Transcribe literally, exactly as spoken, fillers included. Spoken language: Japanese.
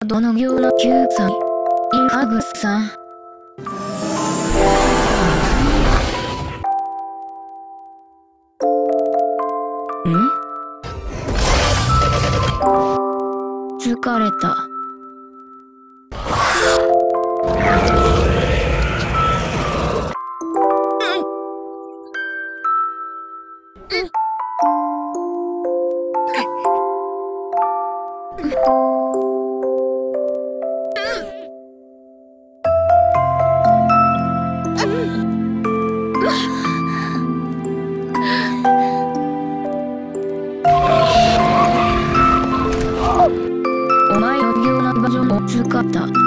どのようなきゅうさい、インファグスさん。ん？疲れた。お前のようなバージョンを使った。